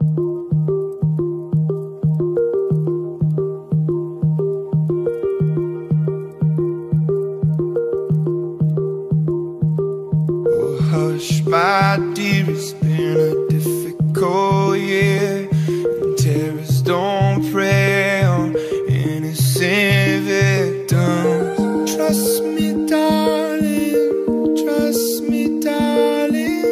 Oh, hush, my dear, it's been a difficult year, and terrorists don't prey on innocent victims. Trust me, darling, trust me, darling.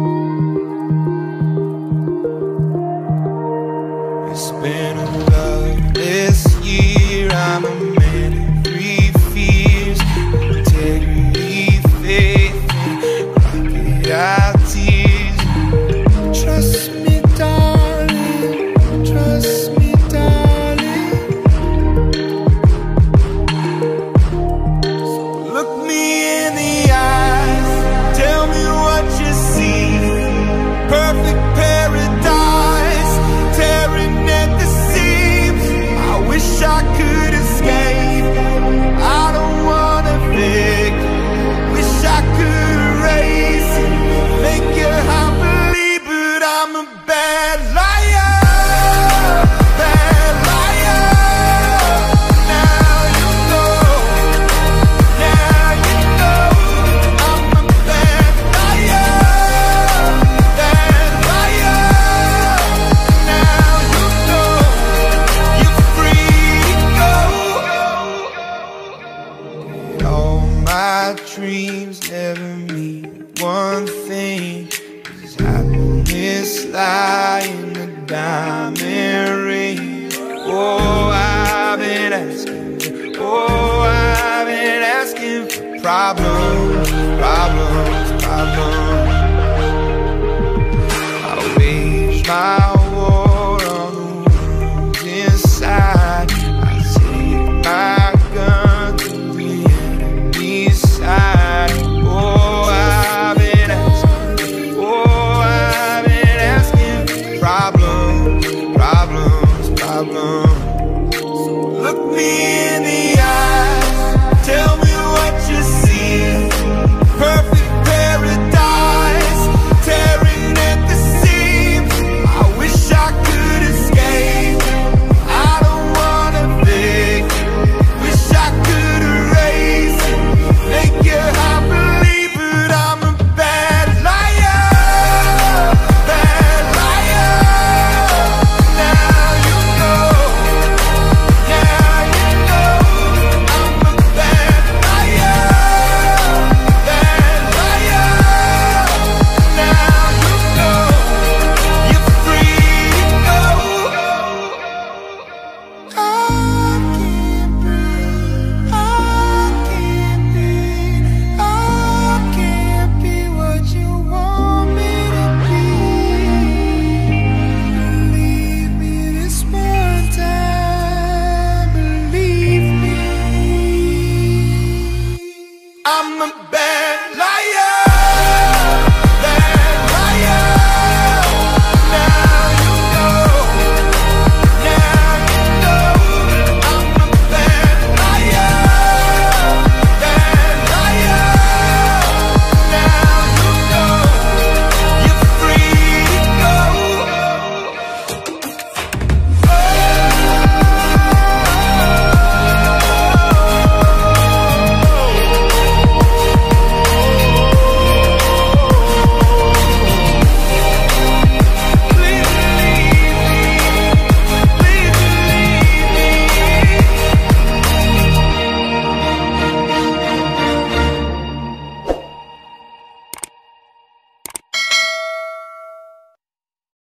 It's been a loveless year. I'm a man of three fears: integrity, faith, and crocodile tears. Trust me, darling, trust me, darling. So look me in the eyes, tell me what you see. Perfect paradise, tearing at the seams. I wish I could escape. I don't wanna fake. Wish I could erase it, make you happily, but I'm a bad liar, bad liar. Now you know, now you know. I'm a bad liar, bad liar. Now you know, you're free to go. All my dreams never mean one thing, 'cause happiness lie in a diamond ring. Oh, I've been asking, oh, I've been asking for problems, problems.